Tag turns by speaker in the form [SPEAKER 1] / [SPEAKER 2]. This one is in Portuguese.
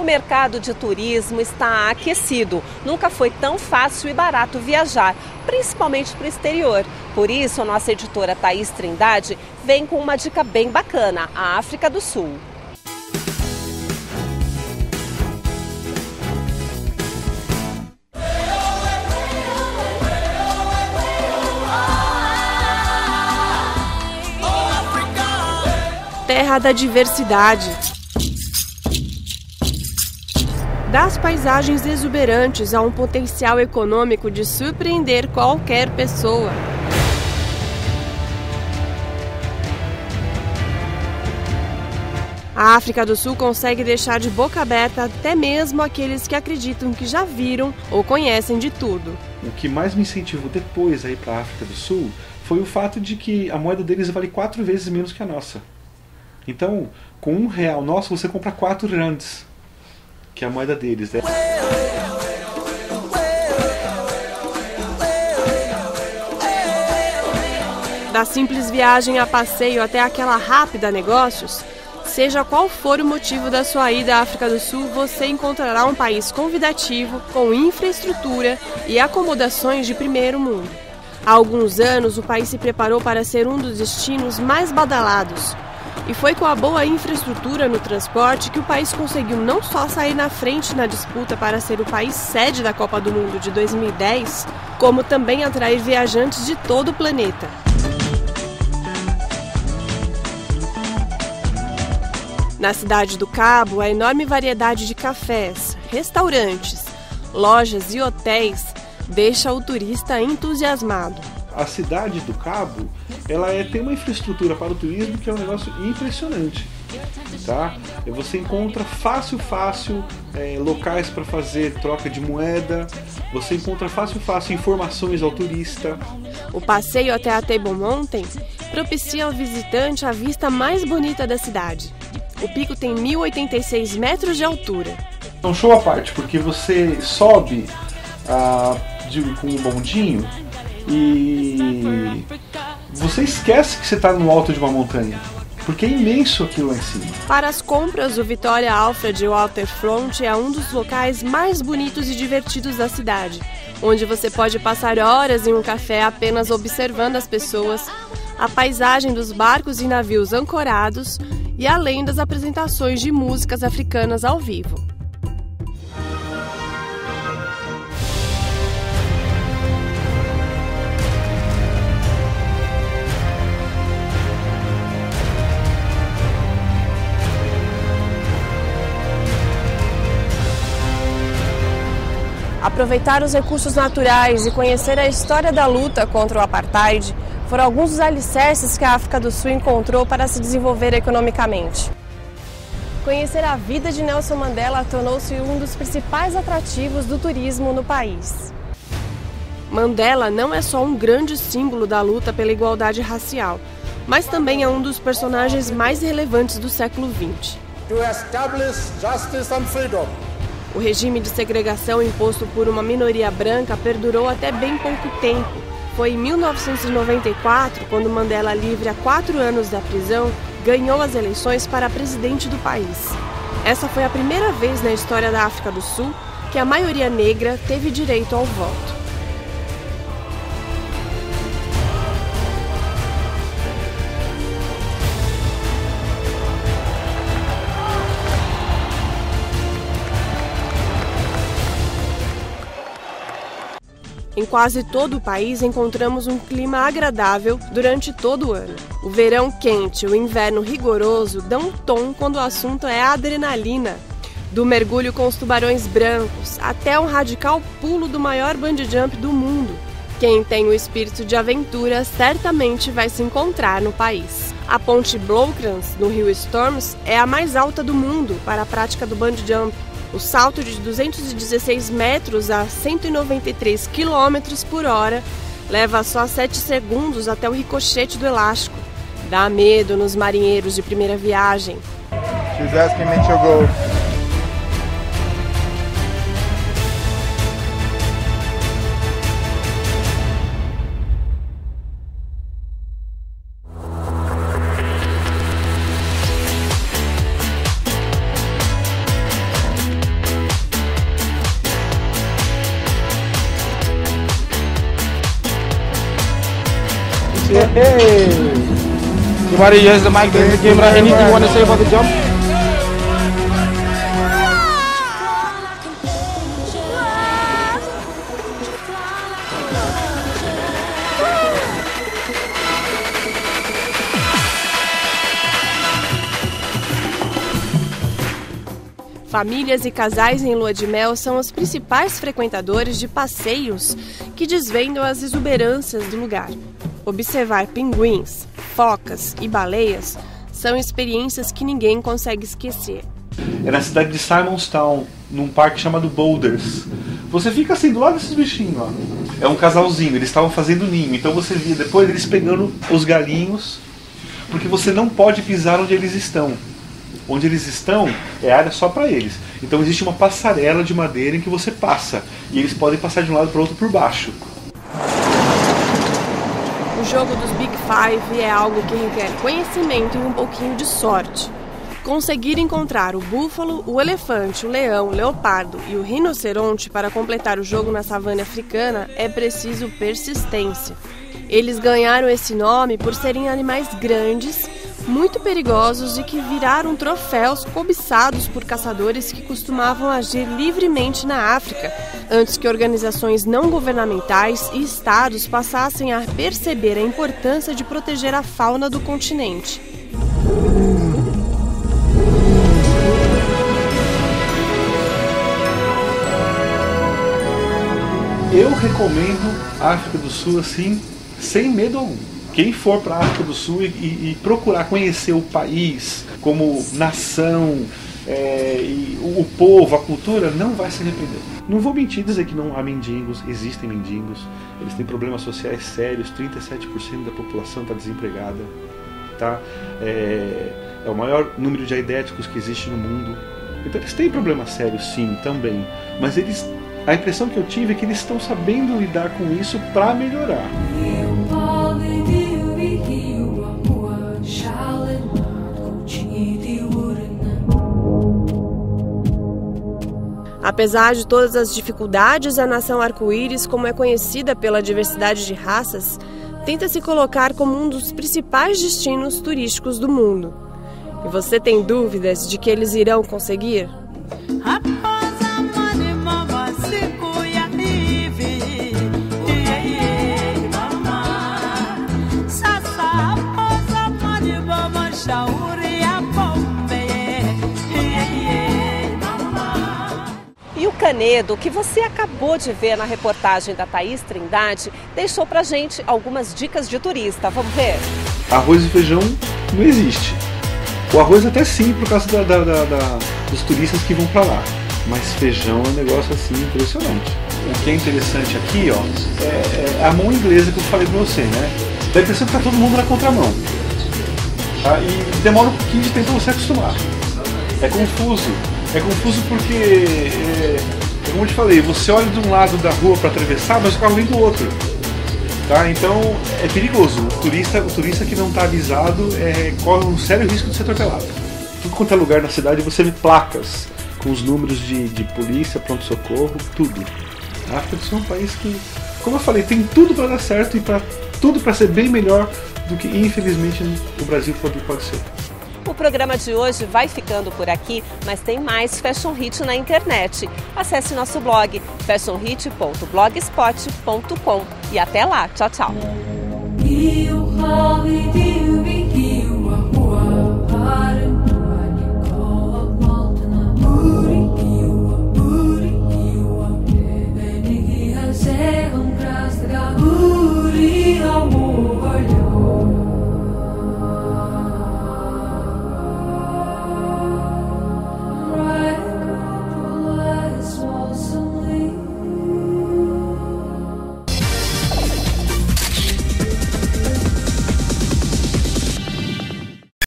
[SPEAKER 1] mercado de turismo está aquecido. Nunca foi tão fácil e barato viajar, principalmente para o exterior. Por isso, a nossa editora Thaís Trindade vem com uma dica bem bacana: a África do Sul. Terra da diversidade. Das paisagens exuberantes a um potencial econômico de surpreender qualquer pessoa. A África do Sul consegue deixar de boca aberta até mesmo aqueles que acreditam que já viram ou conhecem de tudo.
[SPEAKER 2] O que mais me incentivou depois a ir para a África do Sul foi o fato de que a moeda deles vale 4 vezes menos que a nossa. Então, com R$1 nosso, você compra 4 rands, que é a moeda deles, né?
[SPEAKER 1] Da simples viagem a passeio até aquela rápida a negócios, seja qual for o motivo da sua ida à África do Sul, você encontrará um país convidativo, com infraestrutura e acomodações de primeiro mundo. Há alguns anos, o país se preparou para ser um dos destinos mais badalados. E foi com a boa infraestrutura no transporte que o país conseguiu não só sair na frente na disputa para ser o país sede da Copa do Mundo de 2010, como também atrair viajantes de todo o planeta. Na cidade do Cabo, a enorme variedade de cafés, restaurantes, lojas e hotéis deixa o turista entusiasmado.
[SPEAKER 2] A cidade do Cabo, ela tem uma infraestrutura para o turismo que é um negócio impressionante, tá? Você encontra fácil locais para fazer troca de moeda, você encontra fácil informações ao turista.
[SPEAKER 1] O passeio até a Table Mountain propicia ao visitante a vista mais bonita da cidade. O pico tem 1.086 metros de altura.
[SPEAKER 2] É um show à parte, porque você sobe com um bondinho e você esquece que você está no alto de uma montanha, porque é imenso aquilo lá em cima.
[SPEAKER 1] Para as compras, o Victoria Alfred Waterfront é um dos locais mais bonitos e divertidos da cidade, onde você pode passar horas em um café apenas observando as pessoas, a paisagem dos barcos e navios ancorados e além das apresentações de músicas africanas ao vivo. Aproveitar os recursos naturais e conhecer a história da luta contra o apartheid foram alguns dos alicerces que a África do Sul encontrou para se desenvolver economicamente. Conhecer a vida de Nelson Mandela tornou-se um dos principais atrativos do turismo no país. Mandela não é só um grande símbolo da luta pela igualdade racial, mas também é um dos personagens mais relevantes do século XX.
[SPEAKER 3] To establish justice and freedom.
[SPEAKER 1] O regime de segregação imposto por uma minoria branca perdurou até bem pouco tempo. Foi em 1994, quando Mandela, livre há 4 anos da prisão, ganhou as eleições para presidente do país. Essa foi a primeira vez na história da África do Sul que a maioria negra teve direito ao voto. Em quase todo o país encontramos um clima agradável durante todo o ano. O verão quente e o inverno rigoroso dão um tom quando o assunto é adrenalina. Do mergulho com os tubarões brancos até um radical pulo do maior bungee jump do mundo. Quem tem o espírito de aventura certamente vai se encontrar no país. A ponte Blokrands, no rio Storms, é a mais alta do mundo para a prática do bungee jump. O salto de 216 metros a 193 km por hora leva só 7 segundos até o ricochete do elástico. Dá medo nos marinheiros de primeira viagem.
[SPEAKER 3] She's asking me to go.
[SPEAKER 4] Hey! Everybody, here's the mic, there's the camera. Anything you want to say about the jump?
[SPEAKER 1] Famílias e casais em lua de mel são os principais frequentadores de passeios que desvendam as exuberâncias do lugar. Observar pinguins, focas e baleias são experiências que ninguém consegue esquecer.
[SPEAKER 2] É na cidade de Simonstown, num parque chamado Boulders. Você fica assim, do lado desses bichinhos, ó. É um casalzinho, eles estavam fazendo ninho. Então você via depois eles pegando os galinhos, porque você não pode pisar onde eles estão. Onde eles estão é área só para eles. Então existe uma passarela de madeira em que você passa. E eles podem passar de um lado para o outro por baixo.
[SPEAKER 1] O jogo dos Big Five é algo que requer conhecimento e um pouquinho de sorte. Conseguir encontrar o búfalo, o elefante, o leão, o leopardo e o rinoceronte para completar o jogo na savana africana é preciso persistência. Eles ganharam esse nome por serem animais grandes, muito perigosos e que viraram troféus cobiçados por caçadores que costumavam agir livremente na África, antes que organizações não governamentais e estados passassem a perceber a importância de proteger a fauna do continente.
[SPEAKER 2] Eu recomendo a África do Sul assim, sem medo algum. Quem for para a África do Sul e procurar conhecer o país como nação, e o povo, a cultura, não vai se arrepender. Não vou mentir dizer que não há mendigos, existem mendigos, eles têm problemas sociais sérios, 37% da população está desempregada, tá? É o maior número de aidéticos que existe no mundo. Então eles têm problemas sérios sim, também, mas a impressão que eu tive é que eles estão sabendo lidar com isso para melhorar.
[SPEAKER 1] Apesar de todas as dificuldades, a nação arco-íris, como é conhecida pela diversidade de raças, tenta se colocar como um dos principais destinos turísticos do mundo. E você tem dúvidas de que eles irão conseguir?
[SPEAKER 5] E o Canedo, que você acabou de ver na reportagem da Thaís Trindade, deixou pra gente algumas dicas de turista. Vamos ver?
[SPEAKER 2] Arroz e feijão não existe. O arroz até sim, por causa dos turistas que vão pra lá. Mas feijão é um negócio assim impressionante. O que é interessante aqui, ó, é a mão inglesa que eu falei pra você, né? Dá a impressão que tá todo mundo na contramão. Tá? E demora um pouquinho de tempo pra você acostumar. É confuso. É confuso porque, como eu te falei, você olha de um lado da rua para atravessar, mas o carro vem do outro. Tá? Então é perigoso. O turista que não está avisado corre um sério risco de ser atropelado. Tudo quanto é lugar na cidade você vê placas com os números de polícia, pronto-socorro, tudo. A África do Sul é um país que, como eu falei, tem tudo para dar certo e tudo para ser bem melhor do que, infelizmente, o Brasil pode ser.
[SPEAKER 5] O programa de hoje vai ficando por aqui, mas tem mais Fashion Hit na internet. Acesse nosso blog fashionhit.blogspot.com e até lá. Tchau, tchau.